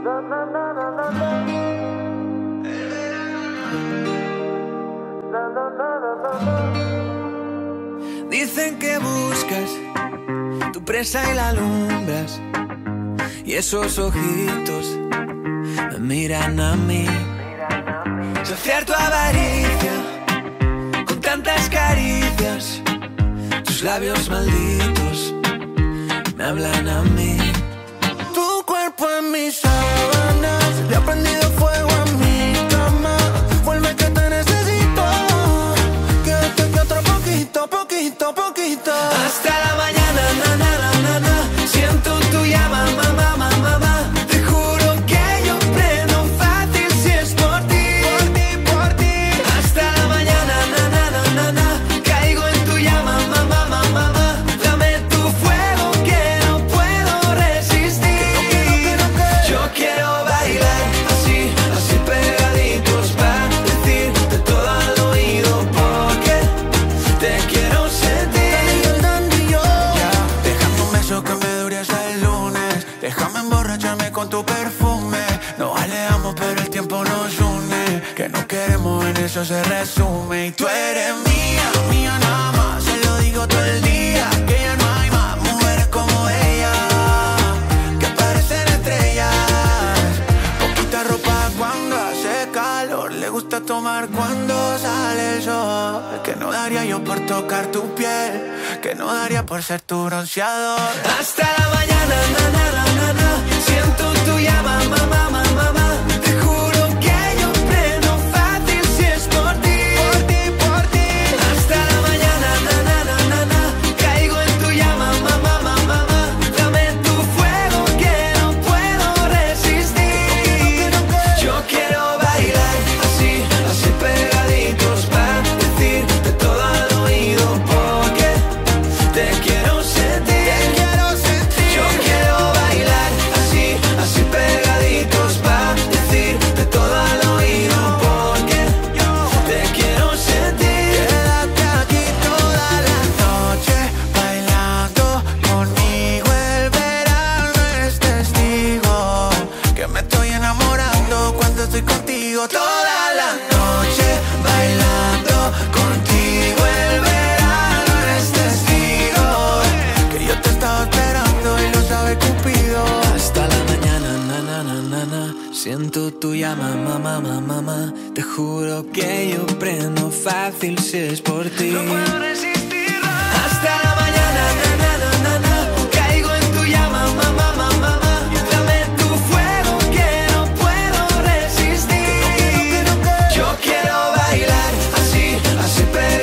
Dicen que buscas tu presa y la alumbras, y esos ojitos me miran a mí. Saciar tu avaricia con tantas caricias, tus labios malditos me hablan a mí. Tu cuerpo en mis sábanas, le ha prendido fuego a mi cama. Vuelve que te necesito, quédate que otro poquito, poquito, poquito. Hasta la mañana, na, na, na, na, na. Siento tu llama, mamá, mamá, mamá. Te juro que yo prendo fácil si es por ti, por ti, por ti. Hasta la mañana, na, na, na, na, na. Caigo en tu llama, mamá, mamá, mamá. Dame tu fuego que no puedo resistir. Yo quiero bailar así, así pegaditos para decirte todo al oído porque te quiero sentir. Déjame un beso que me dure hasta el lunes. Déjame emborracharme con tu perfume. Nos alejamos pero el tiempo nos une. Que no queremos en eso se resume. Y tú eres mía, mía nada más. Se lo digo todo el día. Que ya no hay más mujeres como ella, que parecen estrellas. Poquita ropa cuando hace calor. Le gusta tomar cuando sale el sol. Que no daría yo por tocar tu piel, que no daría por ser tu bronceador. Hasta la mañana, na, na, na, na, na. Siento tu llama, mamá, mamá, mamá. Te juro que yo prendo fácil si es por ti, por ti, por ti. Hasta la mañana, na, na, na, na, na. Caigo en tu llama, mamá, mamá, mamá. Dame tu fuego que no puedo resistir. Yo quiero bailar así, así pegaditos para decirte todo al oído porque te quiero sentir. Yo quiero bailar así, así pegaditos para decirte todo al oído porque te quiero sentir. Quédate aquí toda la noche bailando conmigo. El verano es testigo que me estoy enamorando cuando estoy contigo. Toda la noche bailando contigo. El verano es testigo que yo te estaba esperando y lo sabe Cupido. Hasta la mañana, na, na, na, na, na. Siento tu llama, mamá, mamá, mamá. Te juro que yo prendo fácil si es por ti. No puedo resistirlo. Hasta la mañana, na, na, na, na, na. Caigo en tu llama, mamá, mamá, mamá. Dame tu fuego que no puedo resistir. Yo quiero bailar así, así pegado.